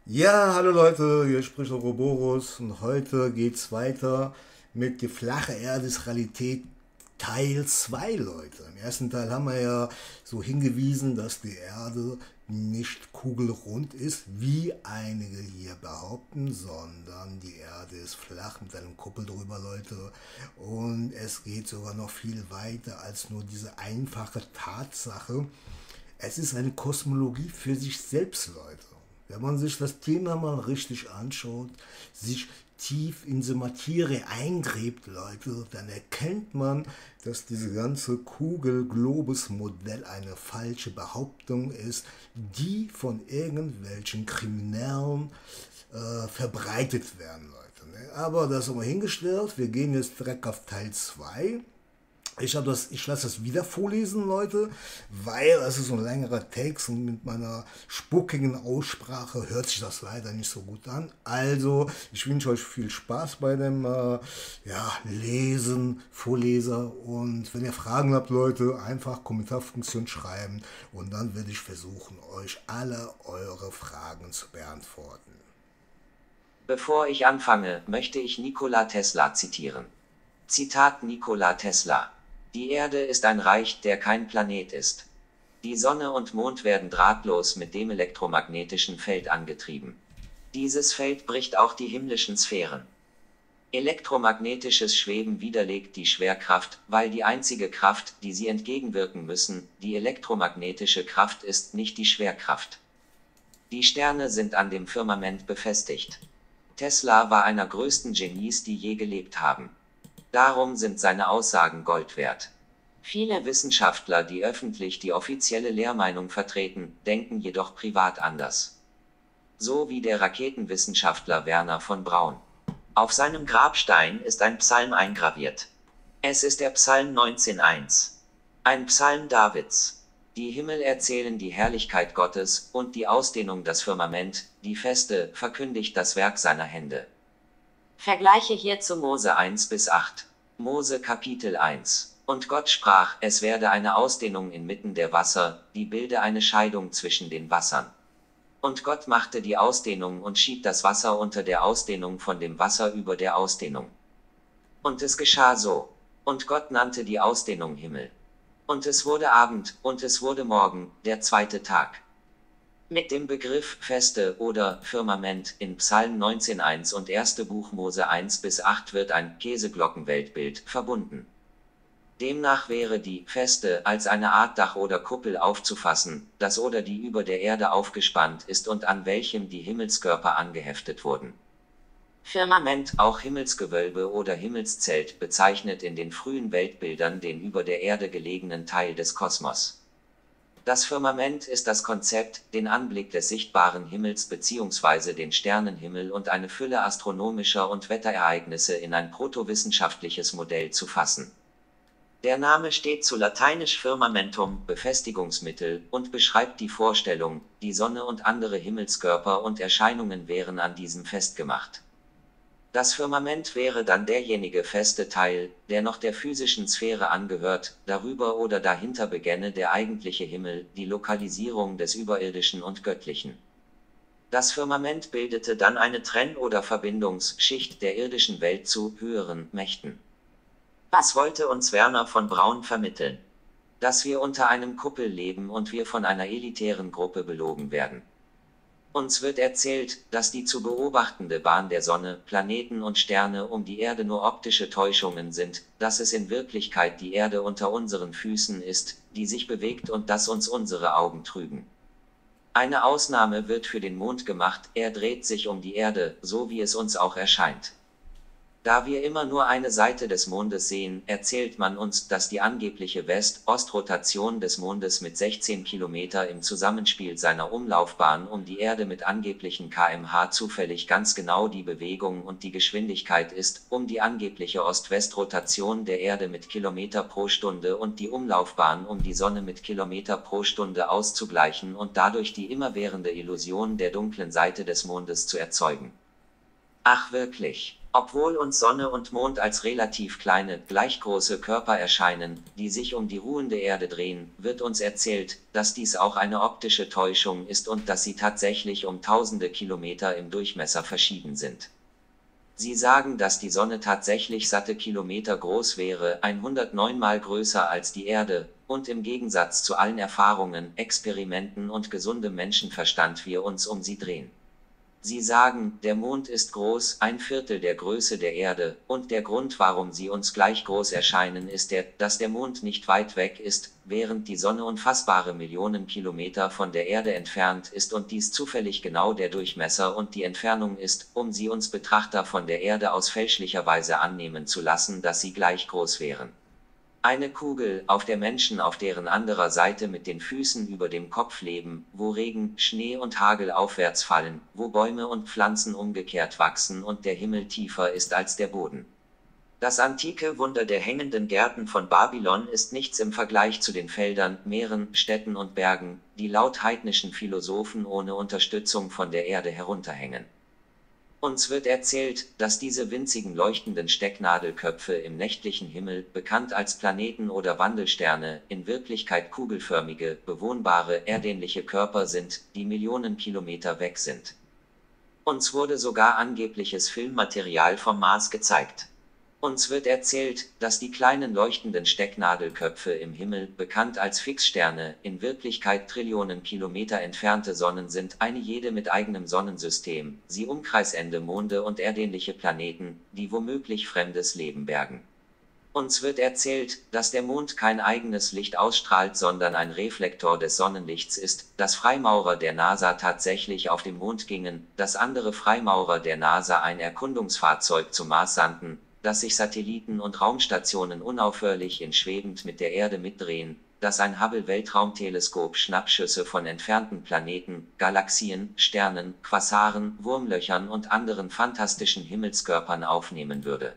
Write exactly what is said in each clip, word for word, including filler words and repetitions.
Ja, hallo Leute, hier spricht Ouroboros und heute geht's weiter mit Die flache Erde ist Realität Teil zwei, Leute. Im ersten Teil haben wir ja so hingewiesen, dass die Erde nicht kugelrund ist, wie einige hier behaupten, sondern die Erde ist flach mit einem Kuppel drüber, Leute. Und es geht sogar noch viel weiter als nur diese einfache Tatsache. Es ist eine Kosmologie für sich selbst, Leute. Wenn man sich das Thema mal richtig anschaut, sich tief in die Materie eingräbt, Leute, dann erkennt man, dass diese ganze Kugel-Globus-Modell eine falsche Behauptung ist, die von irgendwelchen Kriminellen äh, verbreitet werden, Leute. Ne? Aber das haben wir hingestellt. Wir gehen jetzt direkt auf Teil zwei. Ich, hab das, ich lasse das wieder vorlesen, Leute, weil es ist so ein längerer Text und mit meiner spuckigen Aussprache hört sich das leider nicht so gut an. Also, ich wünsche euch viel Spaß bei dem äh, ja, Lesen, Vorleser und wenn ihr Fragen habt, Leute, einfach Kommentarfunktion schreiben und dann werde ich versuchen, euch alle eure Fragen zu beantworten. Bevor ich anfange, möchte ich Nikola Tesla zitieren. Zitat Nikola Tesla. Die Erde ist ein Reich, der kein Planet ist. Die Sonne und Mond werden drahtlos mit dem elektromagnetischen Feld angetrieben. Dieses Feld bricht auch die himmlischen Sphären. Elektromagnetisches Schweben widerlegt die Schwerkraft, weil die einzige Kraft, die sie entgegenwirken müssen, die elektromagnetische Kraft ist, nicht die Schwerkraft. Die Sterne sind an dem Firmament befestigt. Tesla war einer größten Genies, die je gelebt haben. Darum sind seine Aussagen Gold wert. Viele Wissenschaftler, die öffentlich die offizielle Lehrmeinung vertreten, denken jedoch privat anders. So wie der Raketenwissenschaftler Werner von Braun. Auf seinem Grabstein ist ein Psalm eingraviert. Es ist der Psalm neunzehn eins. Ein Psalm Davids. Die Himmel erzählen die Herrlichkeit Gottes, und die Ausdehnung das Firmament, die Feste, verkündigt das Werk seiner Hände. Vergleiche hierzu Mose eins bis acht. Mose Kapitel eins. Und Gott sprach, es werde eine Ausdehnung inmitten der Wasser, die bilde eine Scheidung zwischen den Wassern. Und Gott machte die Ausdehnung und schied das Wasser unter der Ausdehnung von dem Wasser über der Ausdehnung. Und es geschah so. Und Gott nannte die Ausdehnung Himmel. Und es wurde Abend, und es wurde Morgen, der zweite Tag. Mit dem Begriff Feste oder Firmament in Psalm neunzehn eins und erste Buch Mose eins bis acht wird ein Käseglockenweltbild verbunden. Demnach wäre die Feste als eine Art Dach oder Kuppel aufzufassen, das oder die über der Erde aufgespannt ist und an welchem die Himmelskörper angeheftet wurden. Firmament, auch Himmelsgewölbe oder Himmelszelt, bezeichnet in den frühen Weltbildern den über der Erde gelegenen Teil des Kosmos. Das Firmament ist das Konzept, den Anblick des sichtbaren Himmels bzw. den Sternenhimmel und eine Fülle astronomischer und Wetterereignisse in ein protowissenschaftliches Modell zu fassen. Der Name steht zu lateinisch Firmamentum, Befestigungsmittel, und beschreibt die Vorstellung, die Sonne und andere Himmelskörper und Erscheinungen wären an diesem festgemacht. Das Firmament wäre dann derjenige feste Teil, der noch der physischen Sphäre angehört, darüber oder dahinter begänne der eigentliche Himmel, die Lokalisierung des Überirdischen und Göttlichen. Das Firmament bildete dann eine Trenn- oder Verbindungsschicht der irdischen Welt zu höheren Mächten. Was wollte uns Werner von Braun vermitteln? Dass wir unter einem Kuppel leben und wir von einer elitären Gruppe belogen werden. Uns wird erzählt, dass die zu beobachtende Bahn der Sonne, Planeten und Sterne um die Erde nur optische Täuschungen sind, dass es in Wirklichkeit die Erde unter unseren Füßen ist, die sich bewegt und dass uns unsere Augen trügen. Eine Ausnahme wird für den Mond gemacht, er dreht sich um die Erde, so wie es uns auch erscheint. Da wir immer nur eine Seite des Mondes sehen, erzählt man uns, dass die angebliche West-Ost-Rotation des Mondes mit sechzehn Kilometer im Zusammenspiel seiner Umlaufbahn um die Erde mit angeblichen Kilometer pro Stunde zufällig ganz genau die Bewegung und die Geschwindigkeit ist, um die angebliche Ost-West-Rotation der Erde mit Kilometer pro Stunde und die Umlaufbahn um die Sonne mit Kilometer pro Stunde auszugleichen und dadurch die immerwährende Illusion der dunklen Seite des Mondes zu erzeugen. Ach wirklich. Obwohl uns Sonne und Mond als relativ kleine, gleichgroße Körper erscheinen, die sich um die ruhende Erde drehen, wird uns erzählt, dass dies auch eine optische Täuschung ist und dass sie tatsächlich um tausende Kilometer im Durchmesser verschieden sind. Sie sagen, dass die Sonne tatsächlich satte Kilometer groß wäre, hundertneun Mal größer als die Erde, und im Gegensatz zu allen Erfahrungen, Experimenten und gesundem Menschenverstand wir uns um sie drehen. Sie sagen, der Mond ist groß, ein Viertel der Größe der Erde, und der Grund, warum sie uns gleich groß erscheinen, ist der, dass der Mond nicht weit weg ist, während die Sonne unfassbare Millionen Kilometer von der Erde entfernt ist und dies zufällig genau der Durchmesser und die Entfernung ist, um sie uns Betrachter von der Erde aus fälschlicherweise annehmen zu lassen, dass sie gleich groß wären. Eine Kugel, auf der Menschen auf deren anderer Seite mit den Füßen über dem Kopf leben, wo Regen, Schnee und Hagel aufwärts fallen, wo Bäume und Pflanzen umgekehrt wachsen und der Himmel tiefer ist als der Boden. Das antike Wunder der hängenden Gärten von Babylon ist nichts im Vergleich zu den Feldern, Meeren, Städten und Bergen, die laut heidnischen Philosophen ohne Unterstützung von der Erde herunterhängen. Uns wird erzählt, dass diese winzigen leuchtenden Stecknadelköpfe im nächtlichen Himmel, bekannt als Planeten oder Wandelsterne, in Wirklichkeit kugelförmige, bewohnbare, erdähnliche Körper sind, die Millionen Kilometer weg sind. Uns wurde sogar angebliches Filmmaterial vom Mars gezeigt. Uns wird erzählt, dass die kleinen leuchtenden Stecknadelköpfe im Himmel, bekannt als Fixsterne, in Wirklichkeit Trillionen Kilometer entfernte Sonnen sind, eine jede mit eigenem Sonnensystem, sie umkreisende Monde und erdähnliche Planeten, die womöglich fremdes Leben bergen. Uns wird erzählt, dass der Mond kein eigenes Licht ausstrahlt, sondern ein Reflektor des Sonnenlichts ist, dass Freimaurer der NASA tatsächlich auf den Mond gingen, dass andere Freimaurer der NASA ein Erkundungsfahrzeug zum Mars sandten, dass sich Satelliten und Raumstationen unaufhörlich in schwebend mit der Erde mitdrehen, dass ein Hubble-Weltraumteleskop Schnappschüsse von entfernten Planeten, Galaxien, Sternen, Quasaren, Wurmlöchern und anderen fantastischen Himmelskörpern aufnehmen würde.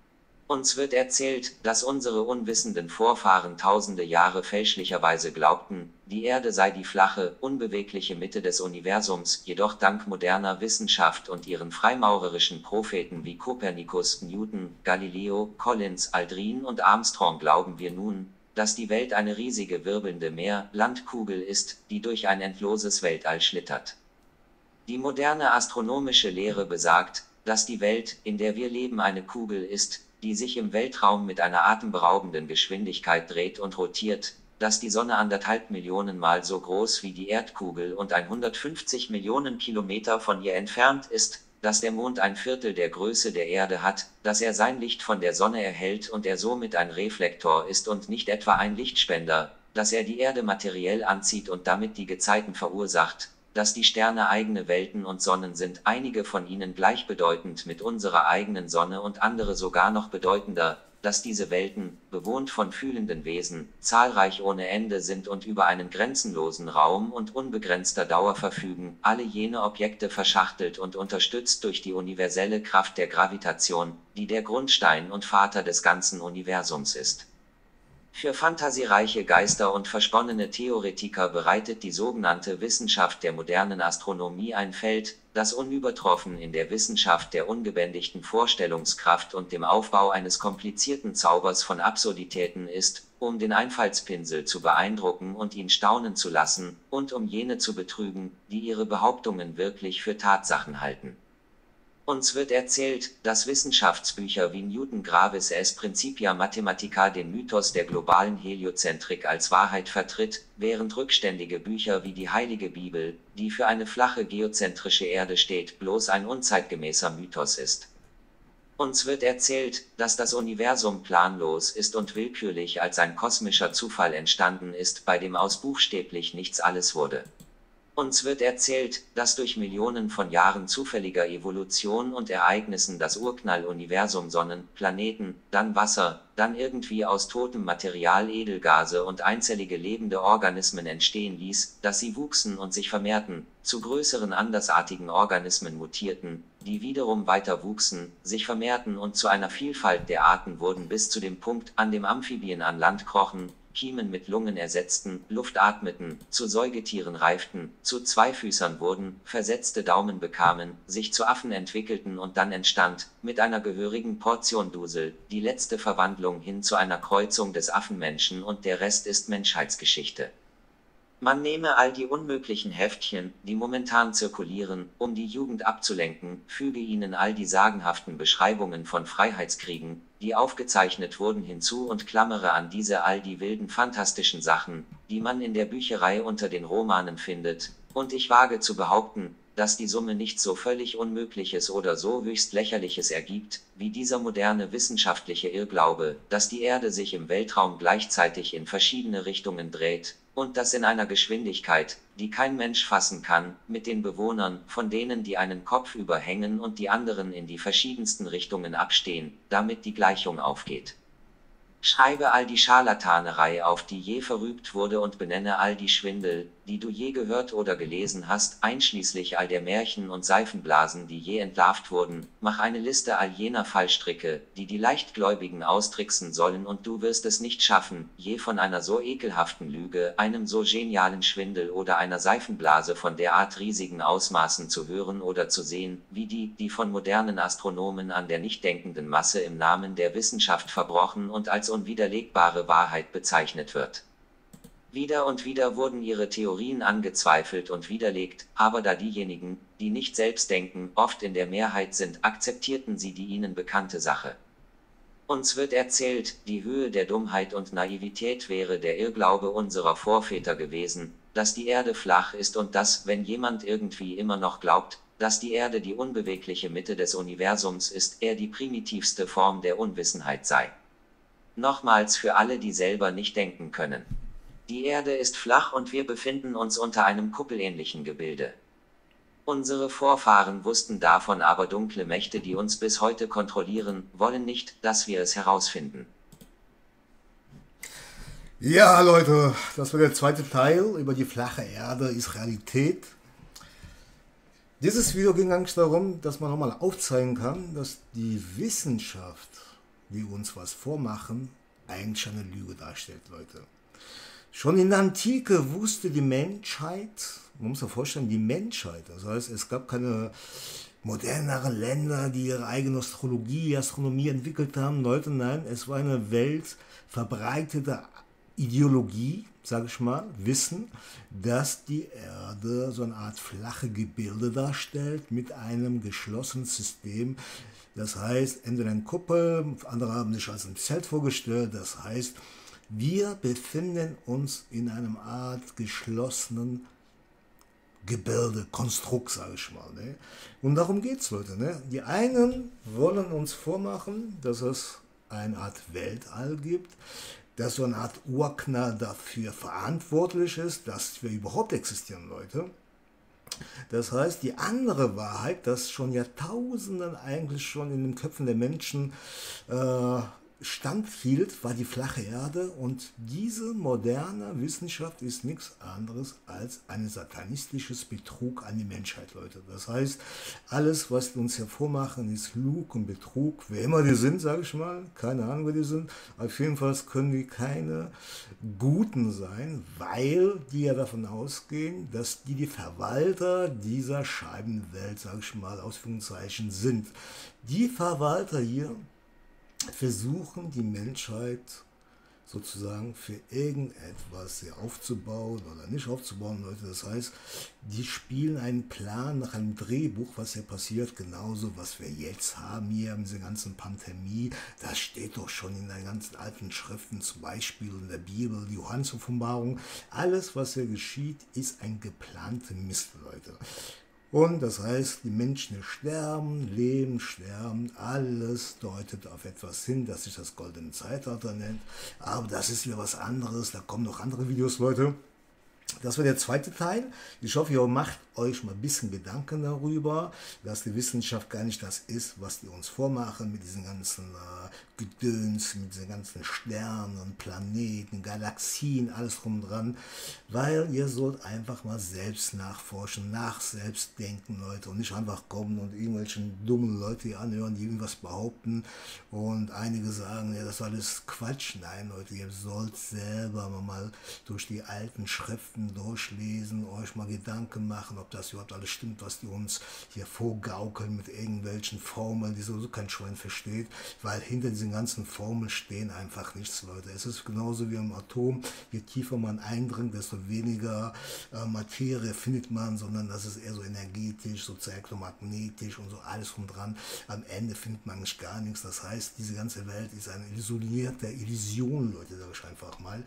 Uns wird erzählt, dass unsere unwissenden Vorfahren tausende Jahre fälschlicherweise glaubten, die Erde sei die flache, unbewegliche Mitte des Universums, jedoch dank moderner Wissenschaft und ihren freimaurerischen Propheten wie Kopernikus, Newton, Galileo, Collins, Aldrin und Armstrong glauben wir nun, dass die Welt eine riesige wirbelnde Meer-Landkugel ist, die durch ein endloses Weltall schlittert. Die moderne astronomische Lehre besagt, dass die Welt, in der wir leben, eine Kugel ist, die sich im Weltraum mit einer atemberaubenden Geschwindigkeit dreht und rotiert, dass die Sonne anderthalb Millionen Mal so groß wie die Erdkugel und hundertfünfzig Millionen Kilometer von ihr entfernt ist, dass der Mond ein Viertel der Größe der Erde hat, dass er sein Licht von der Sonne erhält und er somit ein Reflektor ist und nicht etwa ein Lichtspender, dass er die Erde materiell anzieht und damit die Gezeiten verursacht, dass die Sterne eigene Welten und Sonnen sind, einige von ihnen gleichbedeutend mit unserer eigenen Sonne und andere sogar noch bedeutender, dass diese Welten, bewohnt von fühlenden Wesen, zahlreich ohne Ende sind und über einen grenzenlosen Raum und unbegrenzter Dauer verfügen, alle jene Objekte verschachtelt und unterstützt durch die universelle Kraft der Gravitation, die der Grundstein und Vater des ganzen Universums ist. Für fantasiereiche Geister und versponnene Theoretiker bereitet die sogenannte Wissenschaft der modernen Astronomie ein Feld, das unübertroffen in der Wissenschaft der ungebändigten Vorstellungskraft und dem Aufbau eines komplizierten Zaubers von Absurditäten ist, um den Einfallspinsel zu beeindrucken und ihn staunen zu lassen, und um jene zu betrügen, die ihre Behauptungen wirklich für Tatsachen halten. Uns wird erzählt, dass Wissenschaftsbücher wie Newton Gravis es Principia Mathematica den Mythos der globalen Heliozentrik als Wahrheit vertritt, während rückständige Bücher wie die Heilige Bibel, die für eine flache geozentrische Erde steht, bloß ein unzeitgemäßer Mythos ist. Uns wird erzählt, dass das Universum planlos ist und willkürlich als ein kosmischer Zufall entstanden ist, bei dem aus buchstäblich nichts alles wurde. Uns wird erzählt, dass durch Millionen von Jahren zufälliger Evolution und Ereignissen das Urknall-Universum Sonnen, Planeten, dann Wasser, dann irgendwie aus totem Material Edelgase und einzellige lebende Organismen entstehen ließ, dass sie wuchsen und sich vermehrten, zu größeren andersartigen Organismen mutierten, die wiederum weiter wuchsen, sich vermehrten und zu einer Vielfalt der Arten wurden bis zu dem Punkt, an dem Amphibien an Land krochen, Kiemen mit Lungen ersetzten, Luft atmeten, zu Säugetieren reiften, zu Zweifüßern wurden, versetzte Daumen bekamen, sich zu Affen entwickelten und dann entstand, mit einer gehörigen Portion Dusel, die letzte Verwandlung hin zu einer Kreuzung des Affenmenschen und der Rest ist Menschheitsgeschichte. Man nehme all die unmöglichen Heftchen, die momentan zirkulieren, um die Jugend abzulenken, füge ihnen all die sagenhaften Beschreibungen von Freiheitskriegen, die aufgezeichnet wurden, hinzu und klammere an diese all die wilden fantastischen Sachen, die man in der Bücherei unter den Romanen findet, und ich wage zu behaupten, dass die Summe nicht so völlig Unmögliches oder so höchst Lächerliches ergibt, wie dieser moderne wissenschaftliche Irrglaube, dass die Erde sich im Weltraum gleichzeitig in verschiedene Richtungen dreht, und das in einer Geschwindigkeit, die kein Mensch fassen kann, mit den Bewohnern, von denen die einen Kopf überhängen und die anderen in die verschiedensten Richtungen abstehen, damit die Gleichung aufgeht. Schreibe all die Scharlatanerei auf, die je verübt wurde und benenne all die Schwindel, die du je gehört oder gelesen hast, einschließlich all der Märchen und Seifenblasen, die je entlarvt wurden, mach eine Liste all jener Fallstricke, die die Leichtgläubigen austricksen sollen und du wirst es nicht schaffen, je von einer so ekelhaften Lüge, einem so genialen Schwindel oder einer Seifenblase von derart riesigen Ausmaßen zu hören oder zu sehen, wie die, die von modernen Astronomen an der nicht denkenden Masse im Namen der Wissenschaft verbrochen und als unwiderlegbare Wahrheit bezeichnet wird. Wieder und wieder wurden ihre Theorien angezweifelt und widerlegt, aber da diejenigen, die nicht selbst denken, oft in der Mehrheit sind, akzeptierten sie die ihnen bekannte Sache. Uns wird erzählt, die Höhe der Dummheit und Naivität wäre der Irrglaube unserer Vorväter gewesen, dass die Erde flach ist und dass, wenn jemand irgendwie immer noch glaubt, dass die Erde die unbewegliche Mitte des Universums ist, er die primitivste Form der Unwissenheit sei. Nochmals für alle, die selber nicht denken können. Die Erde ist flach und wir befinden uns unter einem kuppelähnlichen Gebilde. Unsere Vorfahren wussten davon, aber dunkle Mächte, die uns bis heute kontrollieren, wollen nicht, dass wir es herausfinden. Ja, Leute, das war der zweite Teil über die flache Erde ist Realität. Dieses Video ging eigentlich darum, dass man nochmal aufzeigen kann, dass die Wissenschaft, die uns was vormachen, eigentlich eine Lüge darstellt, Leute. Schon in der Antike wusste die Menschheit, man muss sich vorstellen, die Menschheit, das heißt, es gab keine moderneren Länder, die ihre eigene Astrologie, Astronomie entwickelt haben. Leute, nein, es war eine weltverbreitete Ideologie, sage ich mal, Wissen, dass die Erde so eine Art flache Gebilde darstellt mit einem geschlossenen System. Das heißt, entweder eine Kuppel, andere haben sich als ein Zelt vorgestellt, das heißt, wir befinden uns in einem Art geschlossenen Gebilde, Konstrukt, sage ich mal. Ne? Und darum geht es, Leute. Ne? Die einen wollen uns vormachen, dass es eine Art Weltall gibt, dass so eine Art Urknall dafür verantwortlich ist, dass wir überhaupt existieren, Leute. Das heißt, die andere Wahrheit, dass schon Jahrtausenden eigentlich schon in den Köpfen der Menschen äh, standhielt, war die flache Erde, und diese moderne Wissenschaft ist nichts anderes als ein satanistisches Betrug an die Menschheit, Leute. Das heißt, alles, was die uns hervormachen, ist Lug und Betrug, wer immer die sind, sage ich mal, keine Ahnung, wer die sind, auf jeden Fall können die keine Guten sein, weil die ja davon ausgehen, dass die die Verwalter dieser Scheibenwelt, sage ich mal, Ausführungszeichen sind. Die Verwalter hier versuchen, die Menschheit sozusagen für irgendetwas hier aufzubauen oder nicht aufzubauen, Leute. Das heißt, die spielen einen Plan nach einem Drehbuch, was hier passiert, genauso was wir jetzt haben hier in dieser ganzen Pandemie. Das steht doch schon in den ganzen alten Schriften, zum Beispiel in der Bibel, die Johannes-Offenbarung. Alles, was hier geschieht, ist ein geplanter Mist, Leute. Und das heißt, die Menschen sterben, leben, sterben, alles deutet auf etwas hin, das sich das goldene Zeitalter nennt. Aber das ist wieder was anderes, da kommen noch andere Videos, Leute. Das war der zweite Teil. Ich hoffe, ihr macht euch mal ein bisschen Gedanken darüber, dass die Wissenschaft gar nicht das ist, was die uns vormachen mit diesen ganzen äh, Gedöns, mit diesen ganzen Sternen, Planeten, Galaxien, alles drum und dran, weil ihr sollt einfach mal selbst nachforschen, nach selbst denken, Leute, und nicht einfach kommen und irgendwelchen dummen Leute hier anhören, die irgendwas behaupten und einige sagen, ja, das ist alles Quatsch. Nein, Leute, ihr sollt selber mal durch die alten Schriften durchlesen, euch mal Gedanken machen, ob das überhaupt alles stimmt, was die uns hier vorgaukeln mit irgendwelchen Formeln, die sowieso kein Schwein versteht, weil hinter diesen ganzen Formeln stehen einfach nichts, Leute. Es ist genauso wie im Atom, je tiefer man eindringt, desto weniger äh, Materie findet man, sondern das ist eher so energetisch, so elektromagnetisch und so alles drum dran. Am Ende findet man nicht gar nichts. Das heißt, diese ganze Welt ist eine isolierte Illusion, Leute, sage ich einfach mal.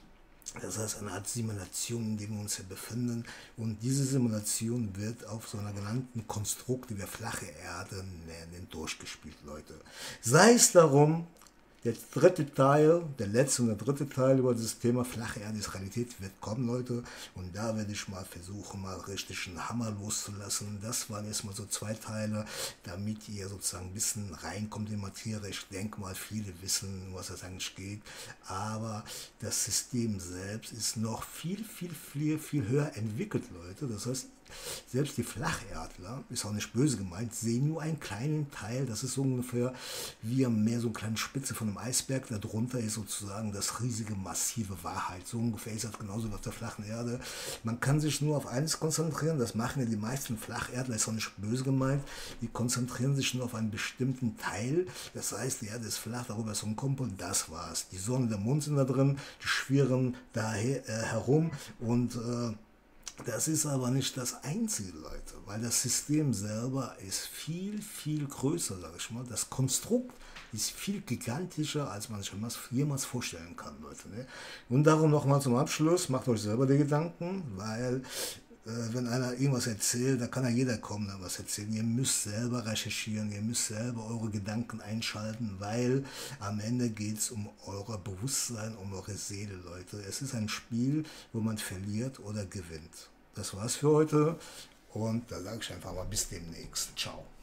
Das heißt, eine Art Simulation, in der wir uns hier befinden. Und diese Simulation wird auf so einer genannten Konstrukt, die wir flache Erde nennen, durchgespielt, Leute. Sei es darum, der dritte Teil, der letzte und der dritte Teil über dieses Thema flache Erde ist Realität wird kommen, Leute. Und da werde ich mal versuchen, mal richtig einen Hammer loszulassen. Das waren jetzt mal so zwei Teile, damit ihr sozusagen ein bisschen reinkommt in die Materie. Ich denke mal, viele wissen, was das eigentlich geht. Aber das System selbst ist noch viel, viel, viel, viel höher entwickelt, Leute. Das heißt, selbst die Flacherdler, ist auch nicht böse gemeint, sehen nur einen kleinen Teil. Das ist so ungefähr wie mehr so eine kleine Spitze von einem Eisberg. Darunter ist sozusagen das riesige, massive Wahrheit. So ungefähr ist das genauso wie auf der flachen Erde. Man kann sich nur auf eines konzentrieren. Das machen ja die meisten Flacherdler, ist auch nicht böse gemeint. Die konzentrieren sich nur auf einen bestimmten Teil. Das heißt, die Erde ist flach, darüber ist so ein Kumpel und das war's. Die Sonne und der Mond sind da drin, die schwirren da äh, herum und äh, das ist aber nicht das Einzige, Leute, weil das System selber ist viel, viel größer, sage ich mal. Das Konstrukt ist viel gigantischer, als man sich jemals vorstellen kann, Leute. Ne? Und darum nochmal zum Abschluss, macht euch selber die Gedanken, weil äh, wenn einer irgendwas erzählt, da kann ja jeder kommen, da was erzählen. Ihr müsst selber recherchieren, ihr müsst selber eure Gedanken einschalten, weil am Ende geht es um euer Bewusstsein, um eure Seele, Leute. Es ist ein Spiel, wo man verliert oder gewinnt. Das war's für heute und da sage ich einfach mal bis demnächst. Ciao.